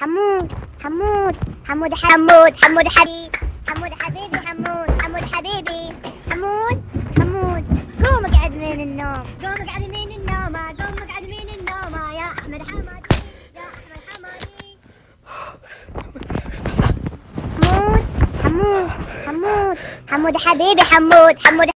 حمود حمود حمود حمود حمود حبيبي حمود حبيبي حمود حمود حبيبي حمود حمود قوم اقعد من النوم قوم اقعد من النوم قوم اقعد من النوم يا احمد حمادي يا احمد حمادي حمود حمود حمود حمود حبيبي حمود حمود